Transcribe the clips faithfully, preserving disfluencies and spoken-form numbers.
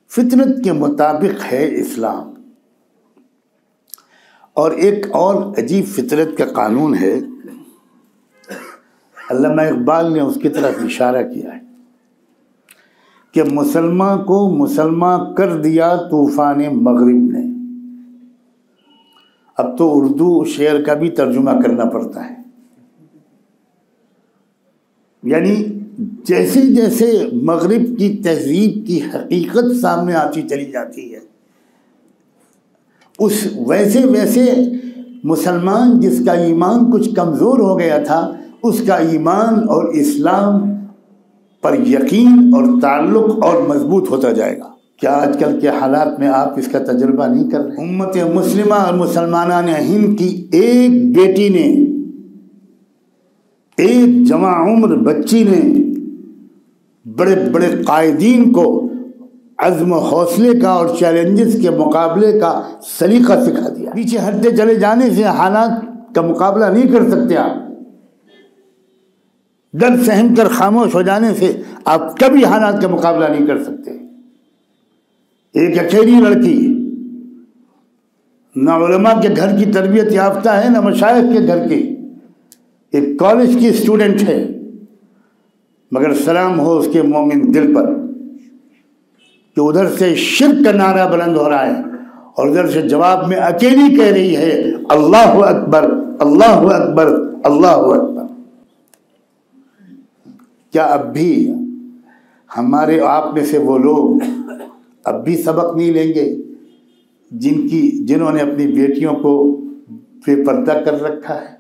فطرت کے مطابق ہے اسلام. اور ایک اور عجیب فطرت کا قانون ہے، علامہ اقبال نے اس کی طرف اشارہ کیا ہے کہ مسلمان کو مسلمان کر دیا طوفان مغرب نے. اب تو اردو شعر کا بھی ترجمہ کرنا پڑتا ہے. یعنی جیسے جیسے مغرب کی تہذیب کی حقیقت سامنے آتی چلی جاتی ہے، اس ویسے ویسے مسلمان جس کا ایمان کچھ کمزور ہو گیا تھا، اس کا ایمان اور اسلام پر یقین اور تعلق اور مضبوط ہوتا جائے گا. کیا آج کل کے حالات میں آپ اس کا تجربہ نہیں کر رہے؟ امت مسلمہ اور مسلمانان ہند کی ایک بیٹی نے، ایک جوان عمر بچی نے بڑے بڑے قائدین کو عزم و حوصلے کا اور چیلنجز کے مقابلے کا سلیقہ سکھا دیا. پیچھے ہٹتے چلے جانے سے حالات کا مقابلہ نہیں کر سکتے آپ. ڈر سہن کر خاموش ہو جانے سے آپ کبھی حالات کا مقابلہ نہیں کر سکتے. ایک اکیلی لڑکی، نہ علماء کے گھر کی تربیت یافتہ ہے، نہ مشائخ کے گھر کی، ایک کالج کی اسٹوڈنٹ ہے، مگر سلام ہو اس کے مومن دل پر کہ ادھر سے شرک کا نعرہ بلند ہو رہا ہے اور ادھر سے جواب میں اکیلی کہہ رہی ہے اللہ اکبر اللہ اکبر اللہ اکبر. کیا اب بھی ہمارے آپ میں سے وہ لوگ اب بھی سبق نہیں لیں گے جن کی جنہوں نے اپنی بیٹیوں کو بے پردہ کر رکھا ہے؟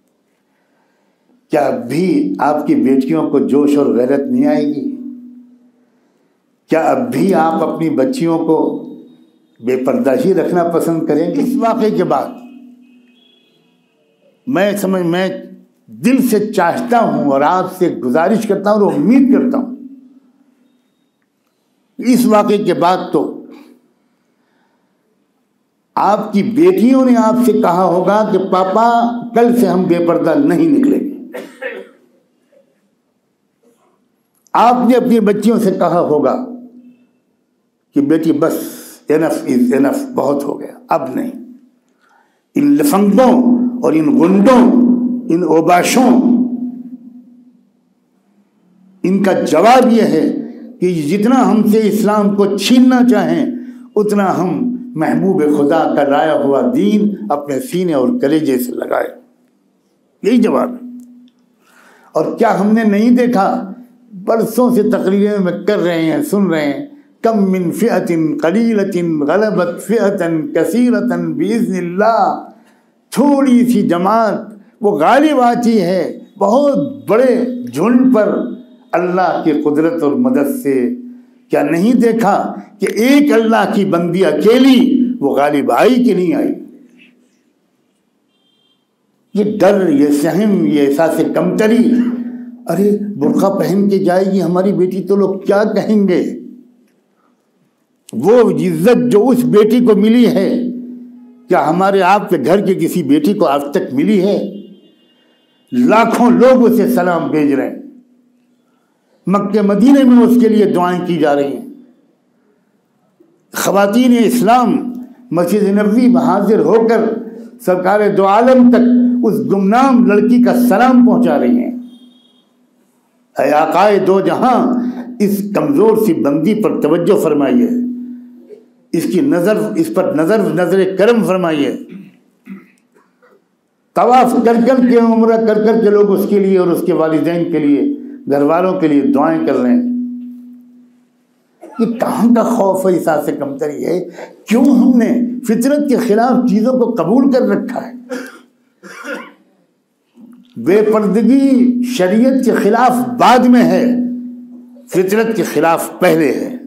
کیا اب بھی آپ کی بیٹیوں کو جوش اور غیرت نہیں آئے گی؟ کیا اب بھی آپ اپنی بچیوں کو بے پردہ ہی رکھنا پسند کریں گے؟ اس واقعے کے بعد میں سمجھ میں دل سے چاہتا ہوں اور آپ سے گزارش کرتا ہوں اور امید کرتا ہوں، اس واقعے کے بعد تو آپ کی بیٹیوں نے آپ سے کہا ہوگا کہ پاپا کل سے ہم بے پردہ نہیں نکلیں گے. آپ نے اپنی بچیوں سے کہا ہوگا کہ بیٹی بس انف از انف، بہت ہو گیا، اب نہیں. ان لفنگوں اور ان گنڈوں، ان اوباشوں، ان کا جواب یہ ہے کہ جتنا ہم سے اسلام کو چھیننا چاہیں اتنا ہم محبوب خدا کا لایا ہوا دین اپنے سینے اور کلیجے سے لگائے. یہی جواب ہے. اور کیا ہم نے نہیں دیکھا؟ برسوں سے تقریریں میں کر رہے ہیں، سن رہے ہیں، کم من فئۃ قلیلۃ غلبت فئۃ کثیرۃ باذن اللہ. تھوڑی سی جماعت وہ غالب آتی ہے بہت بڑے جھنڈ پر اللہ کی قدرت اور مدد سے. کیا نہیں دیکھا کہ ایک اللہ کی بندی اکیلی وہ غالب آئی کہ نہیں آئی؟ یہ ڈر، یہ سہم، یہ احساس کمتری، ارے برقع پہن کے جائے گی ہماری بیٹی تو لوگ کیا کہیں گے؟ وہ عزت جو اس بیٹی کو ملی ہے کیا ہمارے آپ کے گھر کے کسی بیٹی کو آج تک ملی ہے؟ لاکھوں لوگ اسے سلام بھیج رہے ہیں، مکہ مدینے میں اس کے لیے دعائیں کی جا رہی ہیں. خواتین اسلام مسجد نبوی میں حاضر ہو کر سرکار دو عالم تک اس گمنام لڑکی کا سلام پہنچا رہی ہیں. اے آقائے دو جہاں، اس کمزور سی بندی پر توجہ فرمائیے، اس کی نظر اس پر نظر نظر کرم فرمائیے. طواف کر کر کے، عمرہ کر کر کے لوگ اس کے لیے اور اس کے والدین کے لیے، گھر والوں کے لیے دعائیں کر رہے ہیں. یہ کہاں کا خوف ہے، احساس کمتری ہے؟ کیوں ہم نے فطرت کے خلاف چیزوں کو قبول کر رکھا ہے؟ بے پردگی شریعت کے خلاف بعد میں ہے، فطرت کے خلاف پہلے ہے.